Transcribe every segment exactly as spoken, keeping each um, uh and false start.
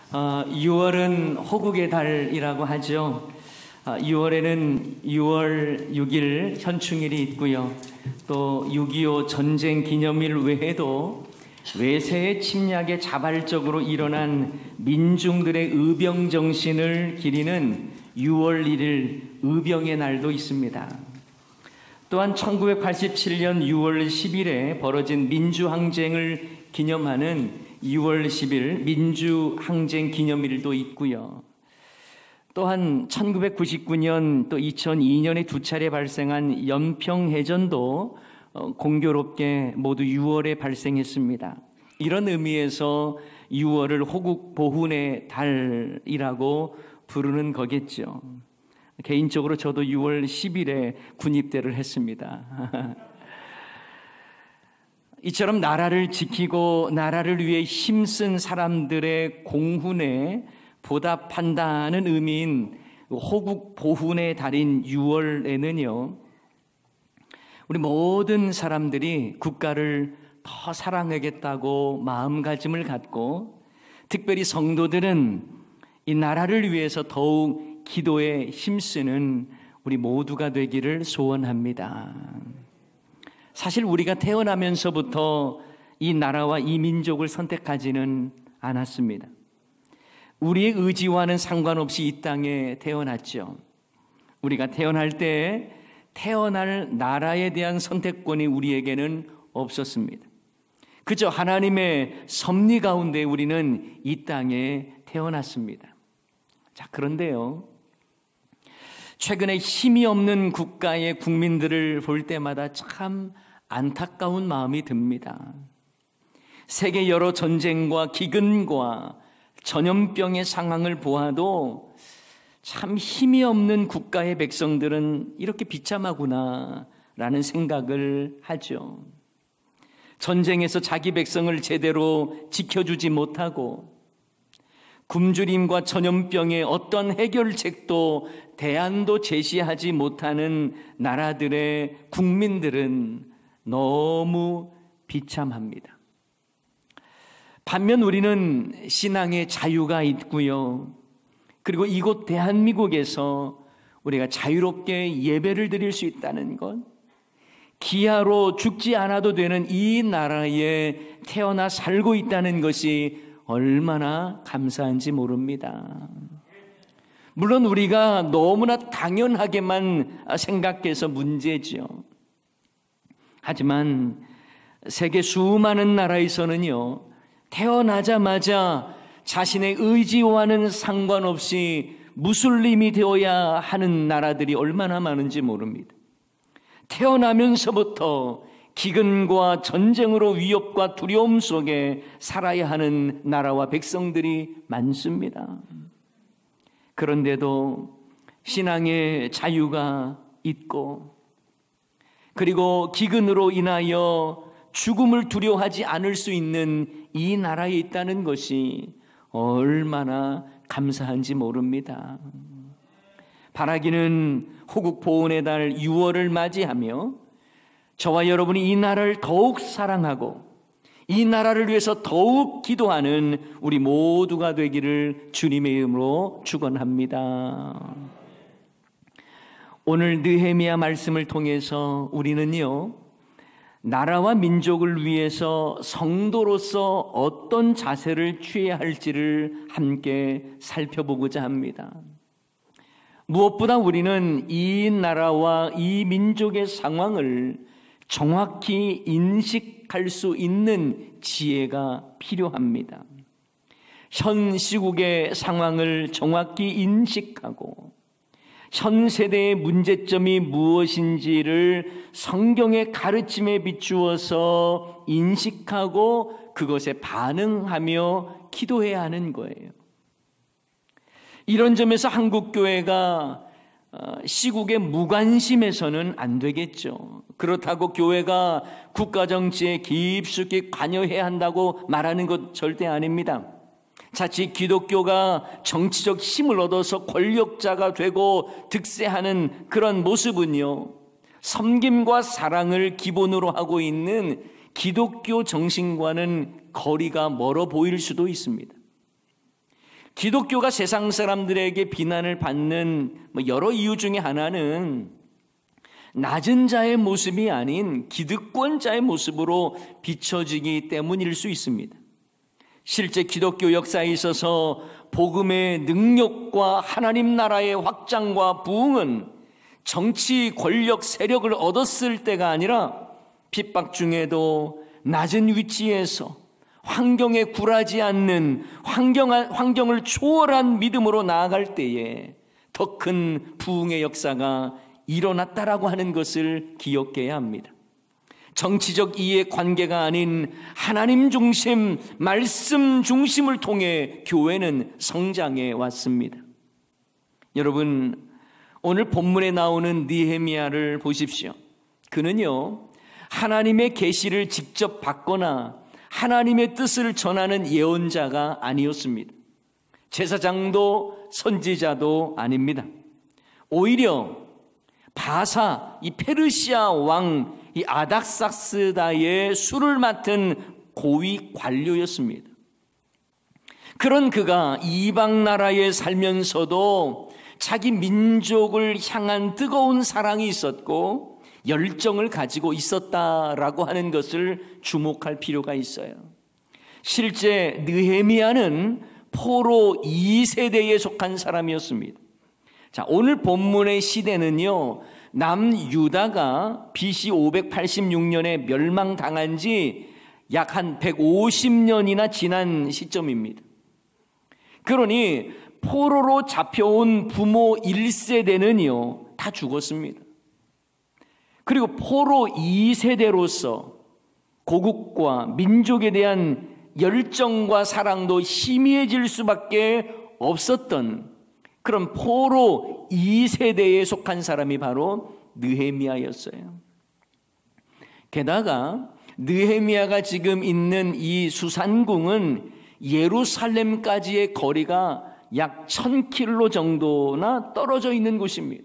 어, 유월은 호국의 달이라고 하죠. 어, 유월에는 유월 육 일 현충일이 있고요. 또 육이오 전쟁 기념일 외에도 외세의 침략에 자발적으로 일어난 민중들의 의병 정신을 기리는 유월 일 일 의병의 날도 있습니다. 또한 천구백팔십칠 년 유월 십 일에 벌어진 민주항쟁을 기념하는 유월 십 일 민주항쟁 기념일도 있고요. 또한 천구백구십구 년 또 이천이 년에 두 차례 발생한 연평해전도 공교롭게 모두 유월에 발생했습니다. 이런 의미에서 유월을 호국 보훈의 달이라고 부르는 거겠죠. 개인적으로 저도 유월 십 일에 군입대를 했습니다. 이처럼 나라를 지키고 나라를 위해 힘쓴 사람들의 공훈에 보답한다는 의미인 호국 보훈의 달인 유월에는요, 우리 모든 사람들이 국가를 더 사랑하겠다고 마음가짐을 갖고, 특별히 성도들은 이 나라를 위해서 더욱 기도에 힘쓰는 우리 모두가 되기를 소원합니다. 사실 우리가 태어나면서부터 이 나라와 이 민족을 선택하지는 않았습니다. 우리의 의지와는 상관없이 이 땅에 태어났죠. 우리가 태어날 때 태어날 나라에 대한 선택권이 우리에게는 없었습니다. 그저 하나님의 섭리 가운데 우리는 이 땅에 태어났습니다. 자, 그런데요, 최근에 힘이 없는 국가의 국민들을 볼 때마다 참 안타까운 마음이 듭니다. 세계 여러 전쟁과 기근과 전염병의 상황을 보아도 참 힘이 없는 국가의 백성들은 이렇게 비참하구나 라는 생각을 하죠. 전쟁에서 자기 백성을 제대로 지켜주지 못하고 굶주림과 전염병의 어떤 해결책도 대안도 제시하지 못하는 나라들의 국민들은 너무 비참합니다. 반면 우리는 신앙의 자유가 있고요. 그리고 이곳 대한민국에서 우리가 자유롭게 예배를 드릴 수 있다는 것, 기아로 죽지 않아도 되는 이 나라에 태어나 살고 있다는 것이 얼마나 감사한지 모릅니다. 물론 우리가 너무나 당연하게만 생각해서 문제죠. 하지만 세계 수많은 나라에서는요, 태어나자마자 자신의 의지와는 상관없이 무슬림이 되어야 하는 나라들이 얼마나 많은지 모릅니다. 태어나면서부터 기근과 전쟁으로 위협과 두려움 속에 살아야 하는 나라와 백성들이 많습니다. 그런데도 신앙의 자유가 있고, 그리고 기근으로 인하여 죽음을 두려워하지 않을 수 있는 이 나라에 있다는 것이 얼마나 감사한지 모릅니다. 바라기는 호국 보훈의 달 유월을 맞이하며 저와 여러분이 이 나라를 더욱 사랑하고 이 나라를 위해서 더욱 기도하는 우리 모두가 되기를 주님의 이름으로 축원합니다. 오늘 느헤미야 말씀을 통해서 우리는요, 나라와 민족을 위해서 성도로서 어떤 자세를 취해야 할지를 함께 살펴보고자 합니다. 무엇보다 우리는 이 나라와 이 민족의 상황을 정확히 인식할 수 있는 지혜가 필요합니다. 현 시국의 상황을 정확히 인식하고 현 세대의 문제점이 무엇인지를 성경의 가르침에 비추어서 인식하고 그것에 반응하며 기도해야 하는 거예요. 이런 점에서 한국교회가 시국의 무관심해서는 안 되겠죠. 그렇다고 교회가 국가정치에 깊숙이 관여해야 한다고 말하는 것 절대 아닙니다. 자칫 기독교가 정치적 힘을 얻어서 권력자가 되고 득세하는 그런 모습은요, 섬김과 사랑을 기본으로 하고 있는 기독교 정신과는 거리가 멀어 보일 수도 있습니다. 기독교가 세상 사람들에게 비난을 받는 여러 이유 중에 하나는 낮은 자의 모습이 아닌 기득권자의 모습으로 비춰지기 때문일 수 있습니다. 실제 기독교 역사에 있어서 복음의 능력과 하나님 나라의 확장과 부흥은 정치, 권력, 세력을 얻었을 때가 아니라 핍박 중에도 낮은 위치에서 환경에 굴하지 않는 환경, 환경을 초월한 믿음으로 나아갈 때에 더 큰 부흥의 역사가 일어났다라고 하는 것을 기억해야 합니다. 정치적 이해 관계가 아닌 하나님 중심, 말씀 중심을 통해 교회는 성장해 왔습니다. 여러분, 오늘 본문에 나오는 느헤미야를 보십시오. 그는요, 하나님의 계시를 직접 받거나 하나님의 뜻을 전하는 예언자가 아니었습니다. 제사장도 선지자도 아닙니다. 오히려 바사, 이 페르시아 왕, 이 아닥삭스다의 수를 맡은 고위 관료였습니다. 그런 그가 이방 나라에 살면서도 자기 민족을 향한 뜨거운 사랑이 있었고 열정을 가지고 있었다라고 하는 것을 주목할 필요가 있어요. 실제 느헤미야는 포로 이 세대에 속한 사람이었습니다. 자, 오늘 본문의 시대는요, 남유다가 비씨 오백팔십육 년에 멸망당한 지 약 한 백오십 년이나 지난 시점입니다. 그러니 포로로 잡혀온 부모 일 세대는요 다 죽었습니다. 그리고 포로 이 세대로서 고국과 민족에 대한 열정과 사랑도 희미해질 수밖에 없었던 그런 포로 이 세대에 속한 사람이 바로 느헤미야였어요. 게다가 느헤미야가 지금 있는 이 수산궁은 예루살렘까지의 거리가 약 천 킬로미터 정도나 떨어져 있는 곳입니다.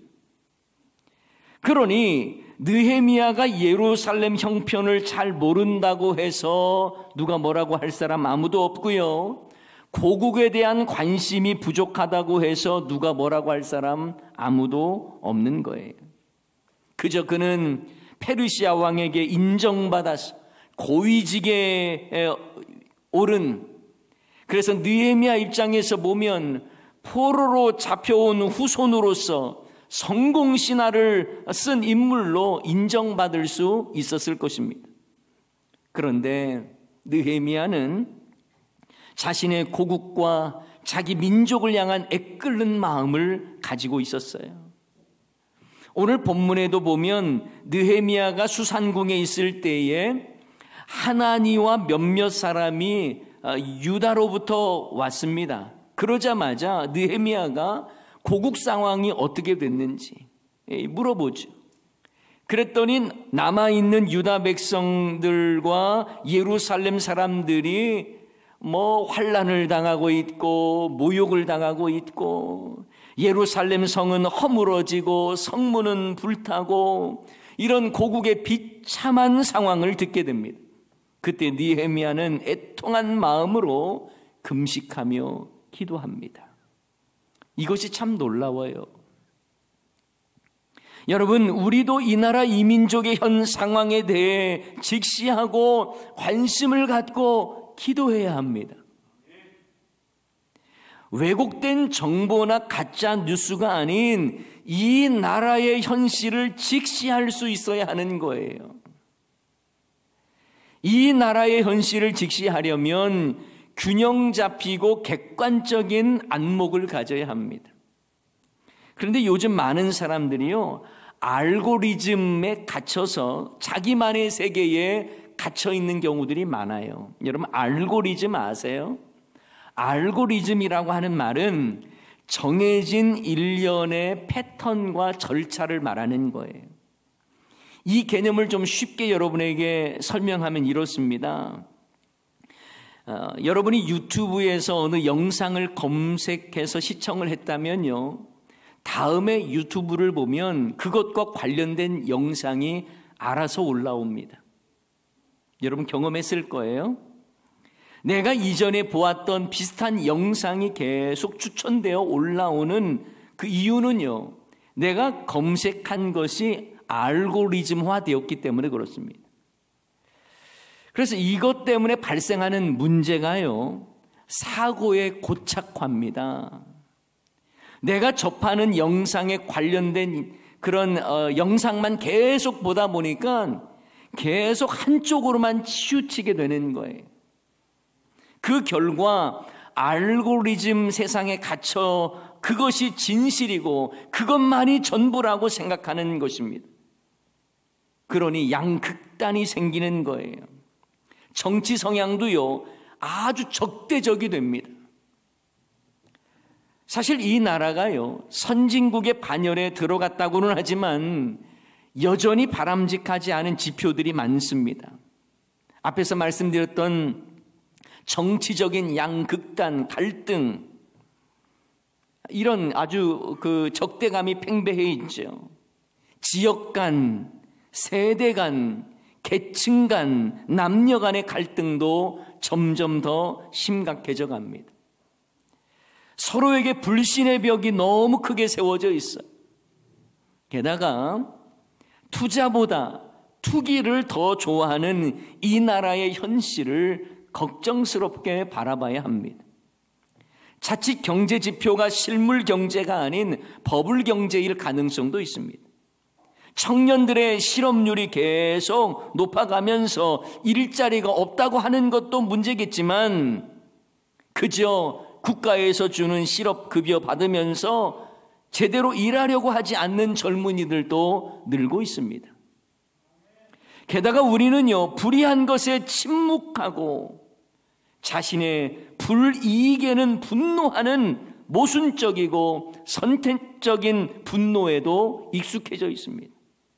그러니 느헤미야가 예루살렘 형편을 잘 모른다고 해서 누가 뭐라고 할 사람 아무도 없고요. 고국에 대한 관심이 부족하다고 해서 누가 뭐라고 할 사람 아무도 없는 거예요. 그저 그는 페르시아 왕에게 인정받아서 고위직에 오른, 그래서 느헤미야 입장에서 보면 포로로 잡혀온 후손으로서 성공 신화를 쓴 인물로 인정받을 수 있었을 것입니다. 그런데 느헤미야는 자신의 고국과 자기 민족을 향한 애끓는 마음을 가지고 있었어요. 오늘 본문에도 보면 느헤미야가 수산궁에 있을 때에 하나니와 몇몇 사람이 유다로부터 왔습니다. 그러자마자 느헤미야가 고국 상황이 어떻게 됐는지 물어보죠. 그랬더니 남아있는 유다 백성들과 예루살렘 사람들이 뭐 환난을 당하고 있고 모욕을 당하고 있고 예루살렘 성은 허물어지고 성문은 불타고 이런 고국의 비참한 상황을 듣게 됩니다. 그때 느헤미야는 애통한 마음으로 금식하며 기도합니다. 이것이 참 놀라워요. 여러분, 우리도 이 나라 이 민족의 현 상황에 대해 직시하고 관심을 갖고 기도해야 합니다. 왜곡된 정보나 가짜 뉴스가 아닌 이 나라의 현실을 직시할 수 있어야 하는 거예요. 이 나라의 현실을 직시하려면 균형 잡히고 객관적인 안목을 가져야 합니다. 그런데 요즘 많은 사람들이요, 알고리즘에 갇혀서 자기만의 세계에 갇혀 있는 경우들이 많아요. 여러분, 알고리즘 아세요? 알고리즘이라고 하는 말은 정해진 일련의 패턴과 절차를 말하는 거예요. 이 개념을 좀 쉽게 여러분에게 설명하면 이렇습니다. 어, 여러분이 유튜브에서 어느 영상을 검색해서 시청을 했다면요, 다음에 유튜브를 보면 그것과 관련된 영상이 알아서 올라옵니다. 여러분 경험했을 거예요. 내가 이전에 보았던 비슷한 영상이 계속 추천되어 올라오는 그 이유는요, 내가 검색한 것이 알고리즘화 되었기 때문에 그렇습니다. 그래서 이것 때문에 발생하는 문제가요, 사고의 고착화입니다. 내가 접하는 영상에 관련된 그런 어, 영상만 계속 보다 보니까 계속 한쪽으로만 치우치게 되는 거예요. 그 결과 알고리즘 세상에 갇혀 그것이 진실이고 그것만이 전부라고 생각하는 것입니다. 그러니 양극단이 생기는 거예요. 정치 성향도요, 아주 적대적이 됩니다. 사실 이 나라가요, 선진국의 반열에 들어갔다고는 하지만 여전히 바람직하지 않은 지표들이 많습니다. 앞에서 말씀드렸던 정치적인 양극단, 갈등, 이런 아주 그 적대감이 팽배해 있죠. 지역 간, 세대 간, 계층 간, 남녀 간의 갈등도 점점 더 심각해져 갑니다. 서로에게 불신의 벽이 너무 크게 세워져 있어요. 게다가 투자보다 투기를 더 좋아하는 이 나라의 현실을 걱정스럽게 바라봐야 합니다. 자칫 경제 지표가 실물 경제가 아닌 버블 경제일 가능성도 있습니다. 청년들의 실업률이 계속 높아가면서 일자리가 없다고 하는 것도 문제겠지만 그저 국가에서 주는 실업급여 받으면서 제대로 일하려고 하지 않는 젊은이들도 늘고 있습니다. 게다가 우리는요, 불의한 것에 침묵하고 자신의 불이익에는 분노하는 모순적이고 선택적인 분노에도 익숙해져 있습니다.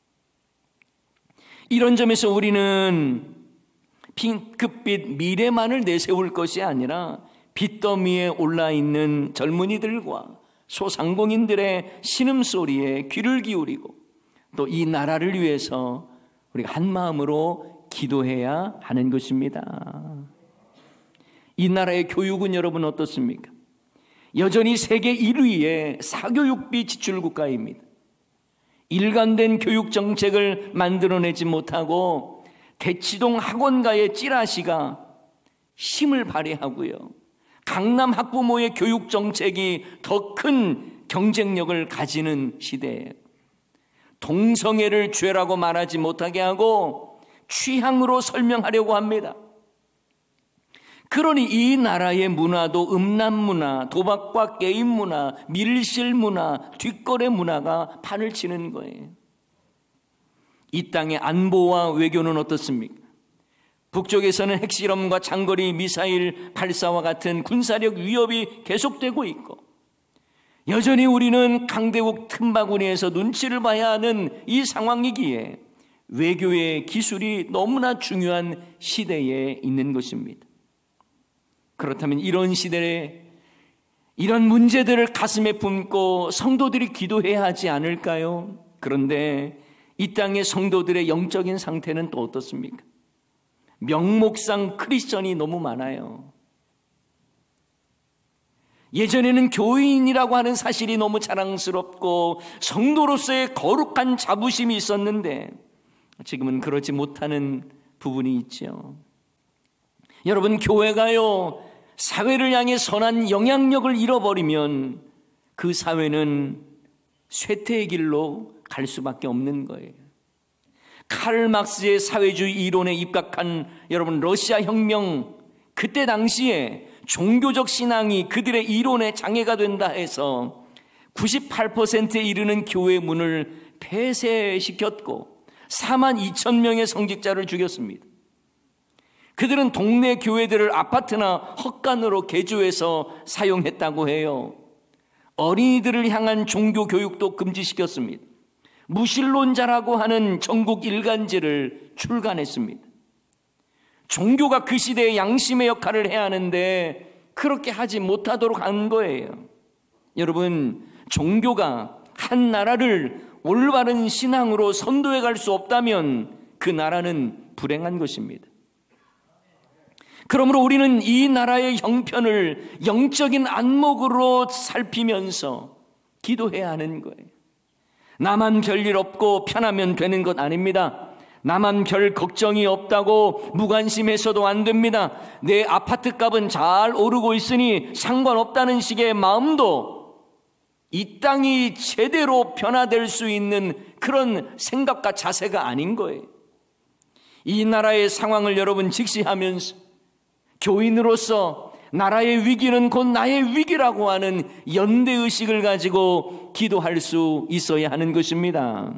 이런 점에서 우리는 핑크빛 미래만을 내세울 것이 아니라 빚더미에 올라있는 젊은이들과 소상공인들의 신음소리에 귀를 기울이고 또 이 나라를 위해서 우리가 한마음으로 기도해야 하는 것입니다. 이 나라의 교육은 여러분 어떻습니까? 여전히 세계 일 위의 사교육비 지출 국가입니다. 일관된 교육 정책을 만들어내지 못하고 대치동 학원가의 찌라시가 힘을 발휘하고요, 강남 학부모의 교육 정책이 더 큰 경쟁력을 가지는 시대에 동성애를 죄라고 말하지 못하게 하고 취향으로 설명하려고 합니다. 그러니 이 나라의 문화도 음란 문화, 도박과 게임 문화, 밀실 문화, 뒷거래 문화가 판을 치는 거예요. 이 땅의 안보와 외교는 어떻습니까? 북쪽에서는 핵실험과 장거리 미사일 발사와 같은 군사력 위협이 계속되고 있고, 여전히 우리는 강대국 틈바구니에서 눈치를 봐야 하는 이 상황이기에 외교의 기술이 너무나 중요한 시대에 있는 것입니다. 그렇다면 이런 시대에 이런 문제들을 가슴에 품고 성도들이 기도해야 하지 않을까요? 그런데 이 땅의 성도들의 영적인 상태는 또 어떻습니까? 명목상 크리스천이 너무 많아요. 예전에는 교인이라고 하는 사실이 너무 자랑스럽고 성도로서의 거룩한 자부심이 있었는데 지금은 그렇지 못하는 부분이 있죠. 여러분, 교회가요, 사회를 향해 선한 영향력을 잃어버리면 그 사회는 쇠퇴의 길로 갈 수밖에 없는 거예요. 카를 막스의 사회주의 이론에 입각한 여러분 러시아 혁명, 그때 당시에 종교적 신앙이 그들의 이론에 장애가 된다 해서 구십팔 퍼센트에 이르는 교회 문을 폐쇄시켰고 사만 이천 명의 성직자를 죽였습니다. 그들은 동네 교회들을 아파트나 헛간으로 개조해서 사용했다고 해요. 어린이들을 향한 종교 교육도 금지시켰습니다. 무신론자라고 하는 전국 일간지를 출간했습니다. 종교가 그 시대의 양심의 역할을 해야 하는데 그렇게 하지 못하도록 한 거예요. 여러분, 종교가 한 나라를 올바른 신앙으로 선도해 갈 수 없다면 그 나라는 불행한 것입니다. 그러므로 우리는 이 나라의 형편을 영적인 안목으로 살피면서 기도해야 하는 거예요. 나만 별일 없고 편하면 되는 것 아닙니다. 나만 별 걱정이 없다고 무관심해서도 안 됩니다. 내 아파트 값은 잘 오르고 있으니 상관없다는 식의 마음도 이 땅이 제대로 변화될 수 있는 그런 생각과 자세가 아닌 거예요. 이 나라의 상황을 여러분 직시하면서 교인으로서 나라의 위기는 곧 나의 위기라고 하는 연대의식을 가지고 기도할 수 있어야 하는 것입니다.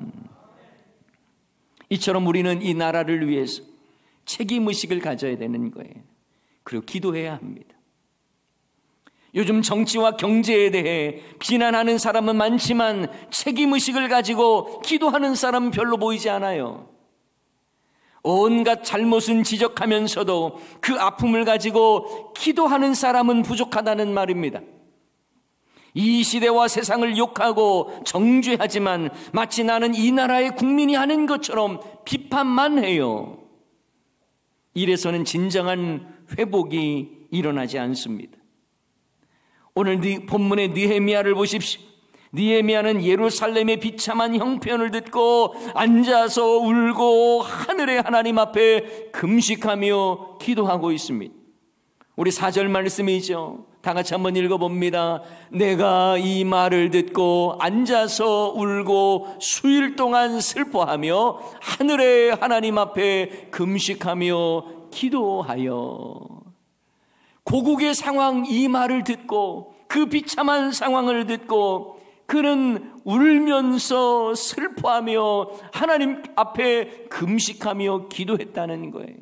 이처럼 우리는 이 나라를 위해서 책임의식을 가져야 되는 거예요. 그리고 기도해야 합니다. 요즘 정치와 경제에 대해 비난하는 사람은 많지만 책임의식을 가지고 기도하는 사람은 별로 보이지 않아요. 온갖 잘못은 지적하면서도 그 아픔을 가지고 기도하는 사람은 부족하다는 말입니다. 이 시대와 세상을 욕하고 정죄하지만 마치 나는 이 나라의 국민이 하는 것처럼 비판만 해요. 이래서는 진정한 회복이 일어나지 않습니다. 오늘 본문의 느헤미야를 보십시오. 느헤미야는 예루살렘의 비참한 형편을 듣고 앉아서 울고 하늘의 하나님 앞에 금식하며 기도하고 있습니다. 우리 사 절 말씀이죠. 다 같이 한번 읽어봅니다. 내가 이 말을 듣고 앉아서 울고 수일 동안 슬퍼하며 하늘의 하나님 앞에 금식하며 기도하여. 고국의 상황, 이 말을 듣고 그 비참한 상황을 듣고 그는 울면서 슬퍼하며 하나님 앞에 금식하며 기도했다는 거예요.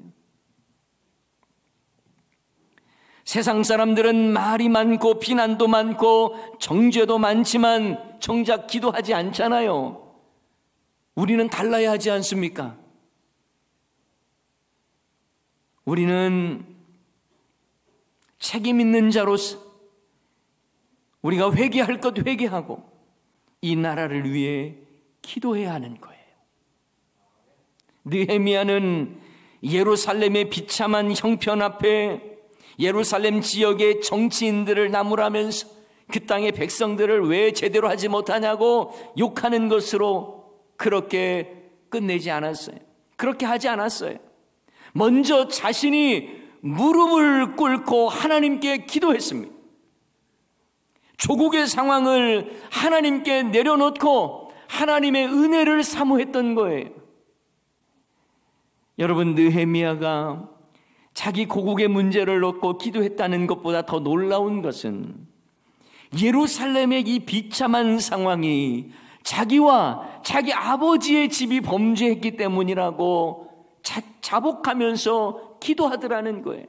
세상 사람들은 말이 많고 비난도 많고 정죄도 많지만 정작 기도하지 않잖아요. 우리는 달라야 하지 않습니까? 우리는 책임 있는 자로서 우리가 회개할 것 회개하고 이 나라를 위해 기도해야 하는 거예요. 느헤미야는 예루살렘의 비참한 형편 앞에 예루살렘 지역의 정치인들을 나무라면서 그 땅의 백성들을 왜 제대로 하지 못하냐고 욕하는 것으로 그렇게 끝내지 않았어요. 그렇게 하지 않았어요. 먼저 자신이 무릎을 꿇고 하나님께 기도했습니다. 조국의 상황을 하나님께 내려놓고 하나님의 은혜를 사모했던 거예요. 여러분, 느헤미야가 자기 고국의 문제를 놓고 기도했다는 것보다 더 놀라운 것은 예루살렘의 이 비참한 상황이 자기와 자기 아버지의 집이 범죄했기 때문이라고 자, 자복하면서 기도하더라는 거예요.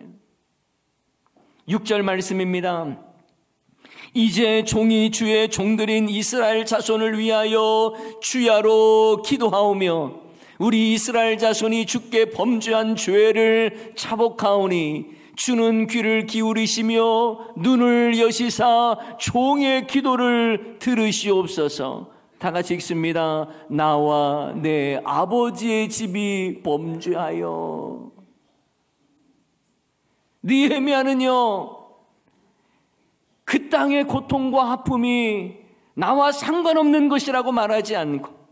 육 절 말씀입니다. 이제 종이 주의 종들인 이스라엘 자손을 위하여 주야로 기도하오며 우리 이스라엘 자손이 주께 범죄한 죄를 자복하오니 주는 귀를 기울이시며 눈을 여시사 종의 기도를 들으시옵소서. 다 같이 읽습니다. 나와 내 아버지의 집이 범죄하여. 느헤미야는요, 그 땅의 고통과 아픔이 나와 상관없는 것이라고 말하지 않고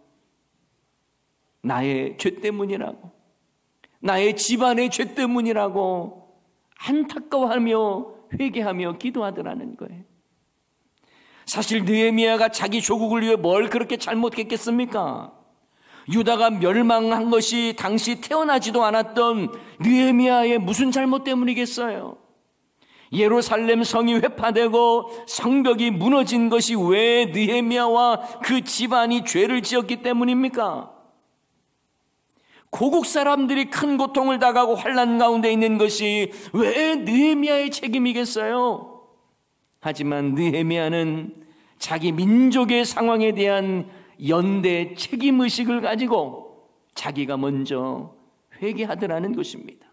나의 죄 때문이라고, 나의 집안의 죄 때문이라고 안타까워하며 회개하며 기도하더라는 거예요. 사실 느헤미야가 자기 조국을 위해 뭘 그렇게 잘못했겠습니까? 유다가 멸망한 것이 당시 태어나지도 않았던 느헤미야의 무슨 잘못 때문이겠어요? 예루살렘 성이 회파되고 성벽이 무너진 것이 왜 느헤미야와 그 집안이 죄를 지었기 때문입니까? 고국 사람들이 큰 고통을 당하고 환난 가운데 있는 것이 왜 느헤미야의 책임이겠어요? 하지만 느헤미야는 자기 민족의 상황에 대한 연대 책임의식을 가지고 자기가 먼저 회개하더라는 것입니다.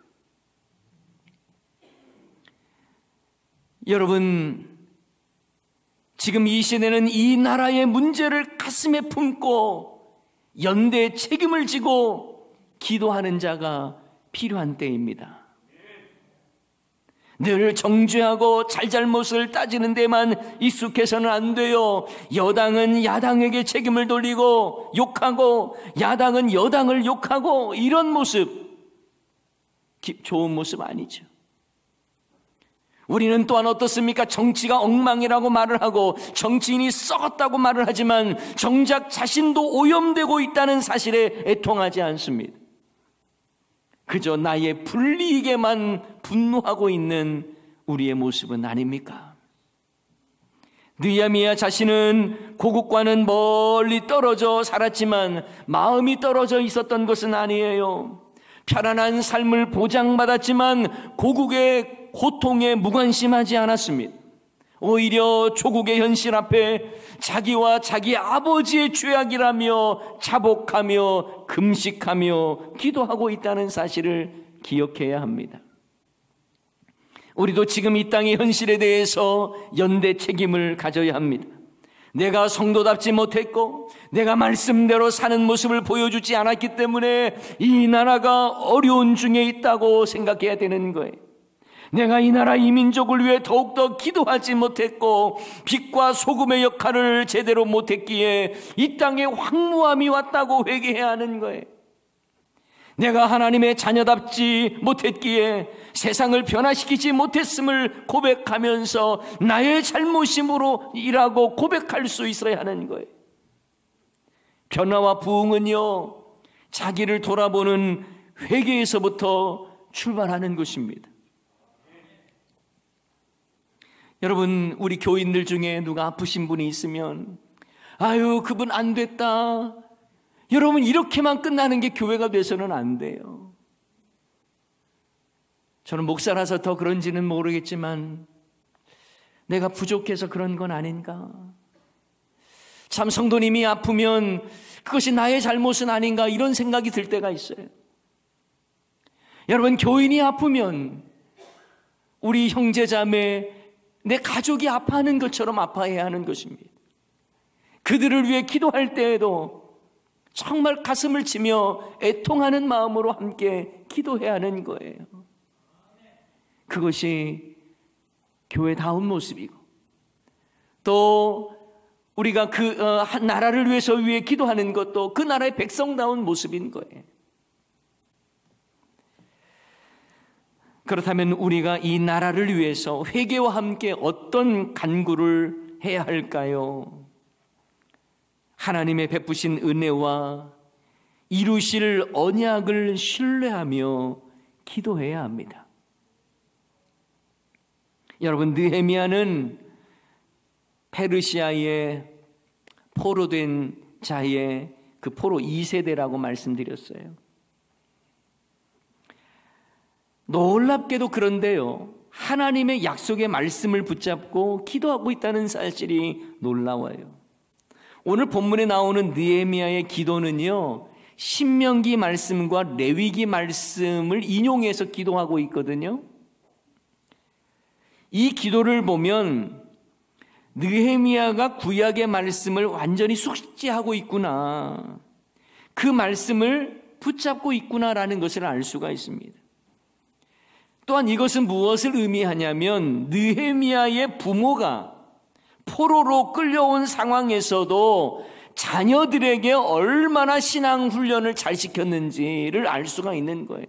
여러분, 지금 이 시대는 이 나라의 문제를 가슴에 품고 연대 책임을 지고 기도하는 자가 필요한 때입니다. 늘 정죄하고 잘잘못을 따지는 데만 익숙해서는 안 돼요. 여당은 야당에게 책임을 돌리고 욕하고, 야당은 여당을 욕하고, 이런 모습 좋은 모습 아니죠. 우리는 또한 어떻습니까? 정치가 엉망이라고 말을 하고 정치인이 썩었다고 말을 하지만 정작 자신도 오염되고 있다는 사실에 애통하지 않습니다. 그저 나의 불이익에만 분노하고 있는 우리의 모습은 아닙니까? 느헤미야 자신은 고국과는 멀리 떨어져 살았지만 마음이 떨어져 있었던 것은 아니에요. 편안한 삶을 보장받았지만 고국의 고통에 무관심하지 않았습니다. 오히려 조국의 현실 앞에 자기와 자기 아버지의 죄악이라며 자복하며 금식하며 기도하고 있다는 사실을 기억해야 합니다. 우리도 지금 이 땅의 현실에 대해서 연대 책임을 가져야 합니다. 내가 성도답지 못했고 내가 말씀대로 사는 모습을 보여주지 않았기 때문에 이 나라가 어려운 중에 있다고 생각해야 되는 거예요. 내가 이 나라 이 민족을 위해 더욱더 기도하지 못했고 빛과 소금의 역할을 제대로 못했기에 이 땅에 황무함이 왔다고 회개해야 하는 거예요. 내가 하나님의 자녀답지 못했기에 세상을 변화시키지 못했음을 고백하면서 나의 잘못임으로 일하고 고백할 수 있어야 하는 거예요. 변화와 부흥은요, 자기를 돌아보는 회개에서부터 출발하는 것입니다. 여러분, 우리 교인들 중에 누가 아프신 분이 있으면 아유, 그분 안 됐다. 여러분, 이렇게만 끝나는 게 교회가 돼서는 안 돼요. 저는 목사라서 더 그런지는 모르겠지만 내가 부족해서 그런 건 아닌가? 참 성도님이 아프면 그것이 나의 잘못은 아닌가? 이런 생각이 들 때가 있어요. 여러분, 교인이 아프면 우리 형제자매, 내 가족이 아파하는 것처럼 아파해야 하는 것입니다. 그들을 위해 기도할 때에도 정말 가슴을 치며 애통하는 마음으로 함께 기도해야 하는 거예요. 그것이 교회다운 모습이고, 또 우리가 그 어, 한 나라를 위해서 위해 기도하는 것도 그 나라의 백성다운 모습인 거예요. 그렇다면 우리가 이 나라를 위해서 회개와 함께 어떤 간구를 해야 할까요? 하나님의 베푸신 은혜와 이루실 언약을 신뢰하며 기도해야 합니다. 여러분, 느헤미야는 페르시아의 포로된 자의 그 포로 이 세대라고 말씀드렸어요. 놀랍게도 그런데요, 하나님의 약속의 말씀을 붙잡고 기도하고 있다는 사실이 놀라워요. 오늘 본문에 나오는 느헤미야의 기도는요, 신명기 말씀과 레위기 말씀을 인용해서 기도하고 있거든요. 이 기도를 보면 느헤미야가 구약의 말씀을 완전히 숙지하고 있구나, 그 말씀을 붙잡고 있구나라는 것을 알 수가 있습니다. 또한 이것은 무엇을 의미하냐면 느헤미야의 부모가 포로로 끌려온 상황에서도 자녀들에게 얼마나 신앙 훈련을 잘 시켰는지를 알 수가 있는 거예요.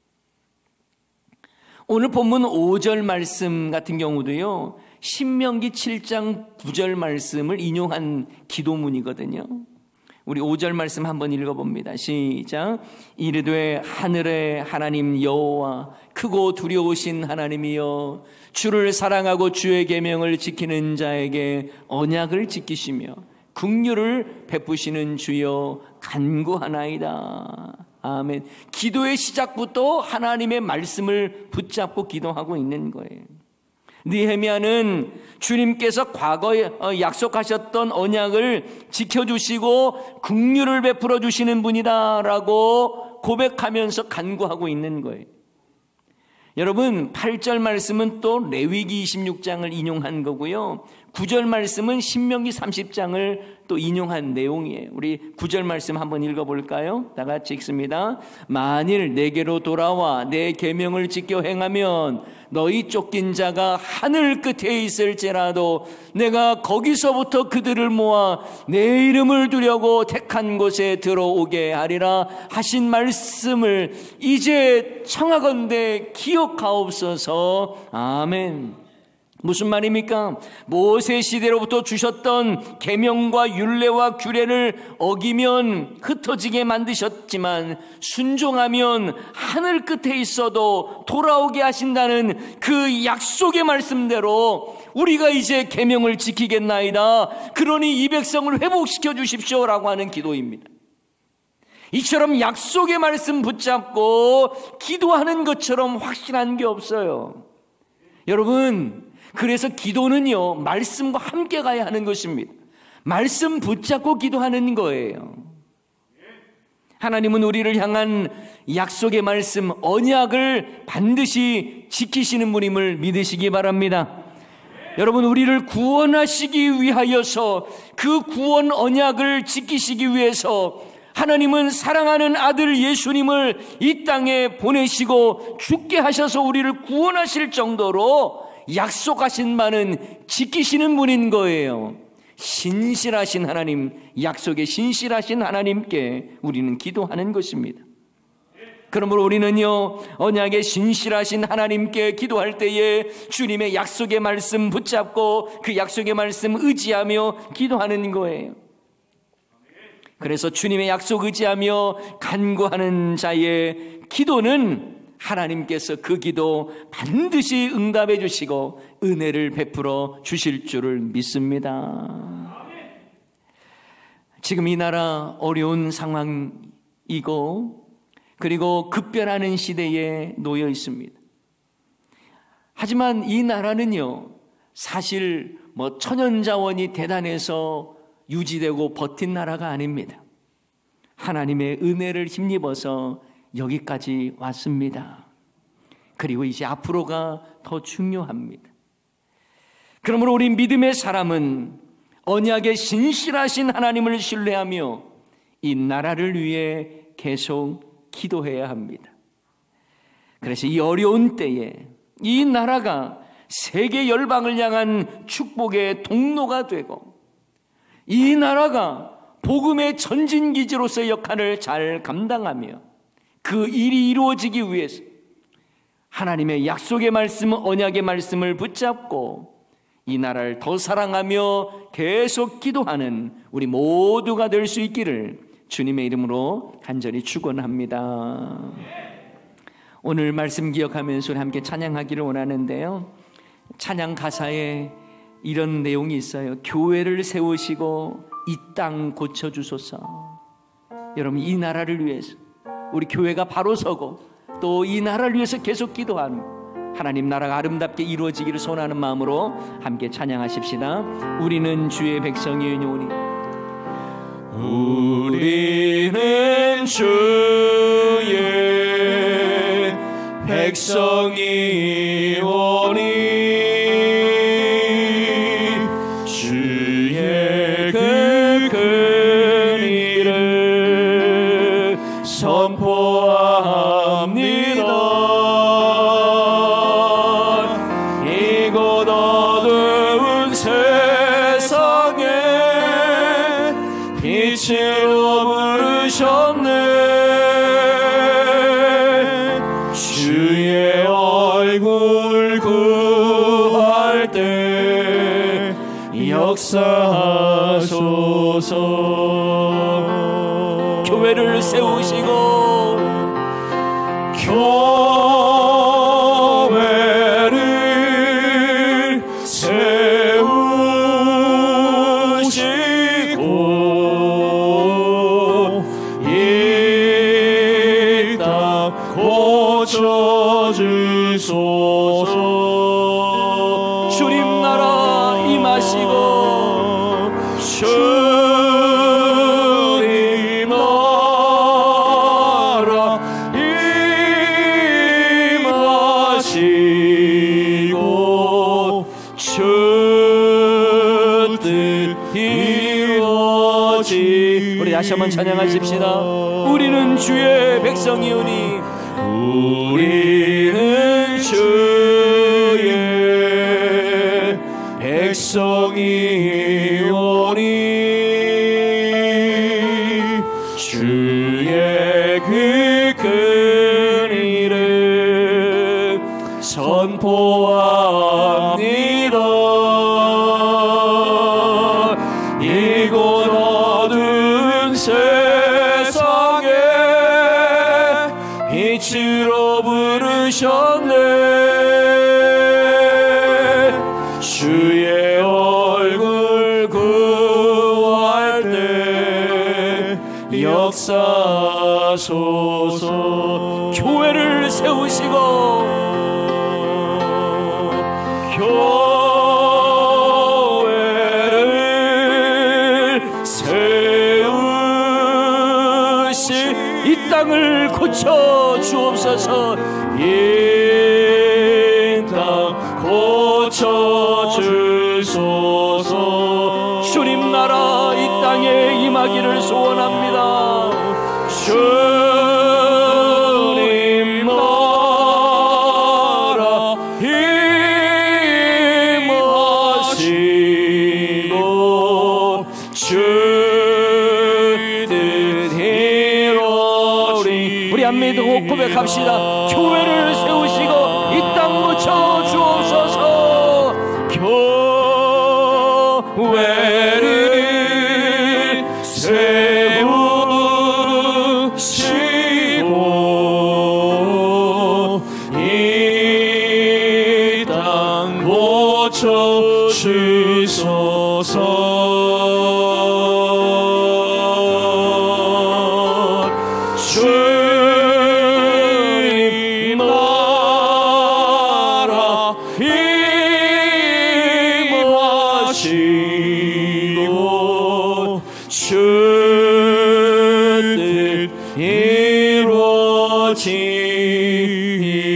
오늘 본문 오 절 말씀 같은 경우도요, 신명기 칠 장 구 절 말씀을 인용한 기도문이거든요. 우리 오 절 말씀 한번 읽어봅니다. 시작. 이르되 하늘의 하나님 여호와, 크고 두려우신 하나님이여, 주를 사랑하고 주의 계명을 지키는 자에게 언약을 지키시며 긍휼을 베푸시는 주여 간구하나이다. 아멘. 기도의 시작부터 하나님의 말씀을 붙잡고 기도하고 있는 거예요. 느헤미야는 주님께서 과거에 약속하셨던 언약을 지켜주시고 긍휼을 베풀어 주시는 분이다라고 고백하면서 간구하고 있는 거예요. 여러분, 팔 절 말씀은 또 레위기 이십육 장을 인용한 거고요, 구절 말씀은 신명기 삼십 장을 또 인용한 내용이에요. 우리 구절 말씀 한번 읽어볼까요? 다 같이 읽습니다. 만일 내게로 돌아와 내 계명을 지켜 행하면 너희 쫓긴 자가 하늘 끝에 있을지라도 내가 거기서부터 그들을 모아 내 이름을 두려고 택한 곳에 들어오게 하리라 하신 말씀을 이제 청하건대 기억하옵소서. 아멘. 무슨 말입니까? 모세 시대로부터 주셨던 계명과 율례와 규례를 어기면 흩어지게 만드셨지만 순종하면 하늘 끝에 있어도 돌아오게 하신다는 그 약속의 말씀대로 우리가 이제 계명을 지키겠나이다. 그러니 이 백성을 회복시켜 주십시오라고 하는 기도입니다. 이처럼 약속의 말씀 붙잡고 기도하는 것처럼 확실한 게 없어요. 여러분, 그래서 기도는요, 말씀과 함께 가야 하는 것입니다. 말씀 붙잡고 기도하는 거예요. 하나님은 우리를 향한 약속의 말씀, 언약을 반드시 지키시는 분임을 믿으시기 바랍니다. 여러분, 우리를 구원하시기 위하여서 그 구원 언약을 지키시기 위해서 하나님은 사랑하는 아들 예수님을 이 땅에 보내시고 죽게 하셔서 우리를 구원하실 정도로 약속하신 바는 지키시는 분인 거예요. 신실하신 하나님, 약속에 신실하신 하나님께 우리는 기도하는 것입니다. 그러므로 우리는요, 언약에 신실하신 하나님께 기도할 때에 주님의 약속의 말씀 붙잡고 그 약속의 말씀 의지하며 기도하는 거예요. 그래서 주님의 약속 의지하며 간구하는 자의 기도는 하나님께서 그 기도 반드시 응답해 주시고 은혜를 베풀어 주실 줄을 믿습니다. 지금 이 나라 어려운 상황이고 그리고 급변하는 시대에 놓여 있습니다. 하지만 이 나라는요, 사실 뭐 천연자원이 대단해서 유지되고 버틴 나라가 아닙니다. 하나님의 은혜를 힘입어서 여기까지 왔습니다. 그리고 이제 앞으로가 더 중요합니다. 그러므로 우리 믿음의 사람은 언약에 신실하신 하나님을 신뢰하며 이 나라를 위해 계속 기도해야 합니다. 그래서 이 어려운 때에 이 나라가 세계 열방을 향한 축복의 통로가 되고 이 나라가 복음의 전진기지로서의 역할을 잘 감당하며 그 일이 이루어지기 위해서 하나님의 약속의 말씀, 언약의 말씀을 붙잡고 이 나라를 더 사랑하며 계속 기도하는 우리 모두가 될 수 있기를 주님의 이름으로 간절히 축원합니다. 오늘 말씀 기억하면서 우리 함께 찬양하기를 원하는데요, 찬양 가사에 이런 내용이 있어요. 교회를 세우시고 이 땅 고쳐주소서. 여러분, 이 나라를 위해서 우리 교회가 바로 서고 또 이 나라를 위해서 계속 기도하는 하나님 나라가 아름답게 이루어지기를 소원하는 마음으로 함께 찬양하십시다. 우리는 주의 백성이오니 우리는 주의 백성이오니 주의 그 큰 일을 선포합니다. 이곳 어두운 세상에 빛으로 부르셨네. 주의 얼굴 구할 때 역사하소서. 교회를 세우시고 교회를 세우시고 이 땅 고쳐주소서. 주님 나라 임하시고 주님 나라 이루어지. 우리 다시 한번 찬양하십시다. 우리는 주의 백성이오니 우리는 주의 백성이오니 주의 그 큰 일을 선포합니다. 이곳 어두운 세상에 빛으로 부르셨네. 주의 얼굴 구할 때 역사소서. 교회를 세우시고 교회를 세우시 이 땅을 고쳐 주옵소서. 이 땅 고쳐 주소서. 주님 나라 이 땅에 임하기를 소원합니다. 주님 나라 임하시고 주 뜻 이루리. 우리 안미도 고백합시다. 교회를 세우시고 이 땅 고쳐 주옵소서. 교회를 세우시고 이 땅 고쳐 주소서. 주님 나라 임하시고 주 뜻 이루어지리.